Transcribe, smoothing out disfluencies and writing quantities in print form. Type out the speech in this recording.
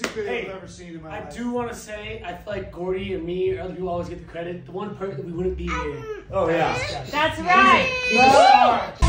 music video I've ever seen in my life. I do want to say, I feel like Gordy and me or other people always get the credit. The one person that we wouldn't be here. Oh, yeah. That's right. He's a star.